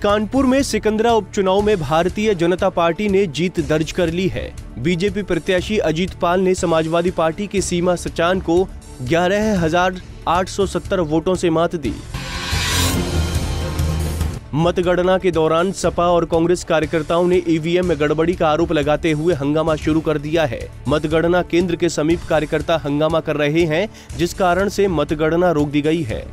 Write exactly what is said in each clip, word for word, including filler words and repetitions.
कानपुर में सिकंदरा उपचुनाव में भारतीय जनता पार्टी ने जीत दर्ज कर ली है। बीजेपी प्रत्याशी अजीत पाल ने समाजवादी पार्टी की सीमा सचान को ग्यारह हजार आठ सौ सत्तर वोटों से मात दी। मतगणना के दौरान सपा और कांग्रेस कार्यकर्ताओं ने ईवीएम में गड़बड़ी का आरोप लगाते हुए हंगामा शुरू कर दिया है। मतगणना केंद्र के समीप कार्यकर्ता हंगामा कर रहे हैं, जिस कारण से मतगणना रोक दी गई है।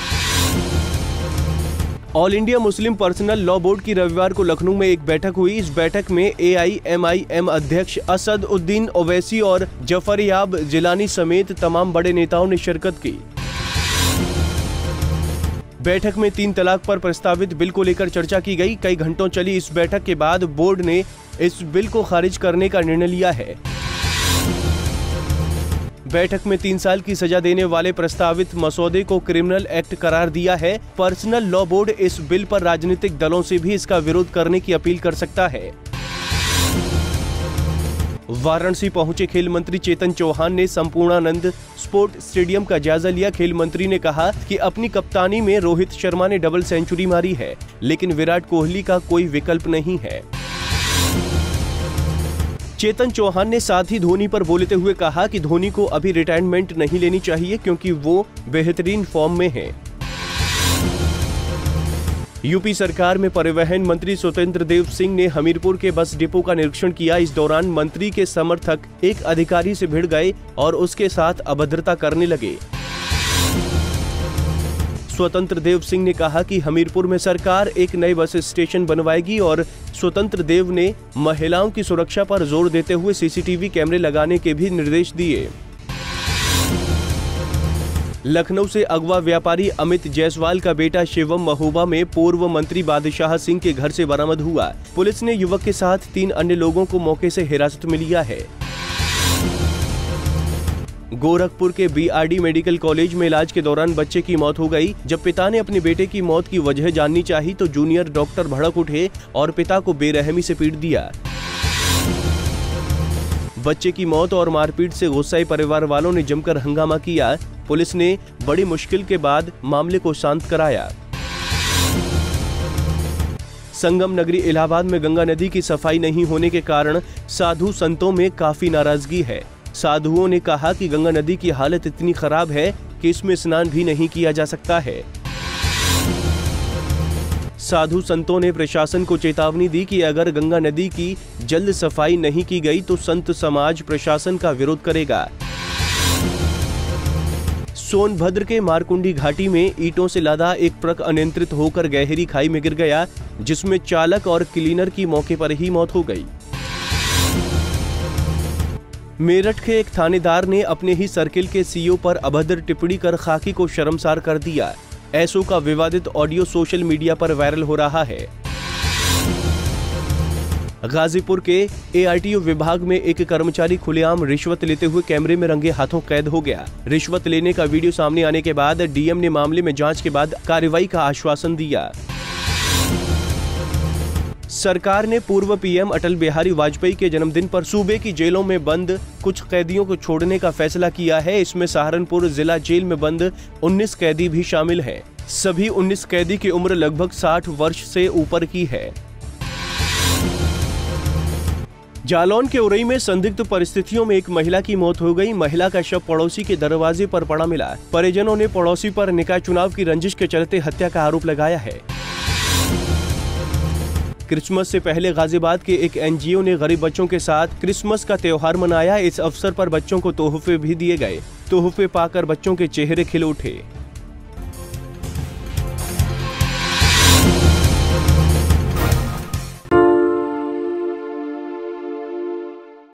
All India Muslim Personal Law Board की रविवार को लखनऊ में एक बैठक हुई। इस बैठक में ए आई एम आई एम अध्यक्ष असद उद्दीन ओवैसी और जफर याब जिलानी समेत तमाम बड़े नेताओं ने शिरकत की। बैठक में तीन तलाक पर प्रस्तावित बिल को लेकर चर्चा की गई। कई घंटों चली इस बैठक के बाद बोर्ड ने इस बिल को खारिज करने का निर्णय लिया है। बैठक में तीन साल की सजा देने वाले प्रस्तावित मसौदे को क्रिमिनल एक्ट करार दिया है। पर्सनल लॉ बोर्ड इस बिल पर राजनीतिक दलों से भी इसका विरोध करने की अपील कर सकता है। वाराणसी पहुंचे खेल मंत्री चेतन चौहान ने संपूर्णानंद स्पोर्ट स्टेडियम का जायजा लिया। खेल मंत्री ने कहा कि अपनी कप्तानी में रोहित शर्मा ने डबल सेंचुरी मारी है, लेकिन विराट कोहली का कोई विकल्प नहीं है। चेतन चौहान ने साथ ही धोनी पर बोलते हुए कहा कि धोनी को अभी रिटायरमेंट नहीं लेनी चाहिए, क्योंकि वो बेहतरीन फॉर्म में हैं। यूपी सरकार में परिवहन मंत्री स्वतंत्र देव सिंह ने हमीरपुर के बस डिपो का निरीक्षण किया। इस दौरान मंत्री के समर्थक एक अधिकारी से भिड़ गए और उसके साथ अभद्रता करने लगे। स्वतंत्र देव सिंह ने कहा कि हमीरपुर में सरकार एक नए बस स्टेशन बनवाएगी और स्वतंत्र देव ने महिलाओं की सुरक्षा पर जोर देते हुए सी सी टी वी कैमरे लगाने के भी निर्देश दिए। लखनऊ से अगवा व्यापारी अमित जायसवाल का बेटा शिवम महोबा में पूर्व मंत्री बादशाह सिंह के घर से बरामद हुआ। पुलिस ने युवक के साथ तीन अन्य लोगों को मौके से हिरासत में लिया है। गोरखपुर के B R D medical college में इलाज के दौरान बच्चे की मौत हो गई। जब पिता ने अपने बेटे की मौत की वजह जाननी चाही तो जूनियर डॉक्टर भड़क उठे और पिता को बेरहमी से पीट दिया। बच्चे की मौत और मारपीट से गुस्साए परिवार वालों ने जमकर हंगामा किया। पुलिस ने बड़ी मुश्किल के बाद मामले को शांत कराया। संगम नगरी इलाहाबाद में गंगा नदी की सफाई नहीं होने के कारण साधु संतों में काफी नाराजगी है। साधुओं ने कहा कि गंगा नदी की हालत इतनी खराब है कि इसमें स्नान भी नहीं किया जा सकता है। साधु संतों ने प्रशासन को चेतावनी दी कि अगर गंगा नदी की जल्द सफाई नहीं की गई तो संत समाज प्रशासन का विरोध करेगा। सोनभद्र के मारकुंडी घाटी में ईंटों से लदा एक ट्रक अनियंत्रित होकर गहरी खाई में गिर गया, जिसमें चालक और क्लीनर की मौके पर ही मौत हो गई। मेरठ के एक थानेदार ने अपने ही सर्किल के सी ई ओ पर अभद्र टिप्पणी कर खाकी को शर्मसार कर दिया। एसओ का विवादित ऑडियो सोशल मीडिया पर वायरल हो रहा है। गाजीपुर के ए आर टी ओ विभाग में एक कर्मचारी खुलेआम रिश्वत लेते हुए कैमरे में रंगे हाथों कैद हो गया। रिश्वत लेने का वीडियो सामने आने के बाद डी एम ने मामले में जांच के बाद कार्रवाई का आश्वासन दिया। सरकार ने पूर्व पी एम अटल बिहारी वाजपेयी के जन्मदिन पर सूबे की जेलों में बंद कुछ कैदियों को छोड़ने का फैसला किया है। इसमें सहारनपुर जिला जेल में बंद उन्नीस कैदी भी शामिल हैं। सभी उन्नीस कैदी की उम्र लगभग साठ वर्ष से ऊपर की है। जालौन के उरई में संदिग्ध परिस्थितियों में एक महिला की मौत हो गई। महिला का शव पड़ोसी के दरवाजे पर पड़ा मिला। परिजनों ने पड़ोसी पर निकाय चुनाव की रंजिश के चलते हत्या का आरोप लगाया है। क्रिसमस से पहले गाजियाबाद के एक एन जी ओ ने गरीब बच्चों के साथ क्रिसमस का त्योहार मनाया। इस अवसर पर बच्चों को तोहफे भी दिए गए। तोहफे पाकर बच्चों के चेहरे खिल उठे।